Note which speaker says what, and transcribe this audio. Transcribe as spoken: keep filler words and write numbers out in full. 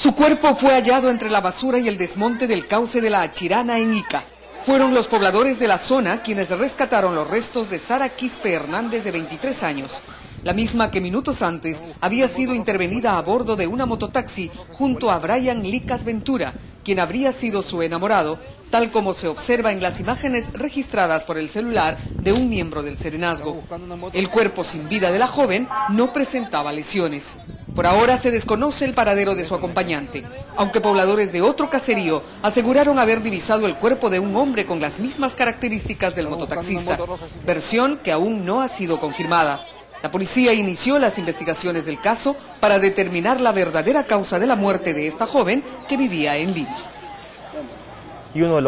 Speaker 1: Su cuerpo fue hallado entre la basura y el desmonte del cauce de la Achirana en Ica. Fueron los pobladores de la zona quienes rescataron los restos de Sara Quispe Hernández, de veintitrés años, la misma que minutos antes había sido intervenida a bordo de una mototaxi junto a Brian Licas Ventura, quien habría sido su enamorado, tal como se observa en las imágenes registradas por el celular de un miembro del serenazgo. El cuerpo sin vida de la joven no presentaba lesiones. Por ahora se desconoce el paradero de su acompañante, aunque pobladores de otro caserío aseguraron haber divisado el cuerpo de un hombre con las mismas características del mototaxista, versión que aún no ha sido confirmada. La policía inició las investigaciones del caso para determinar la verdadera causa de la muerte de esta joven que vivía en Lima.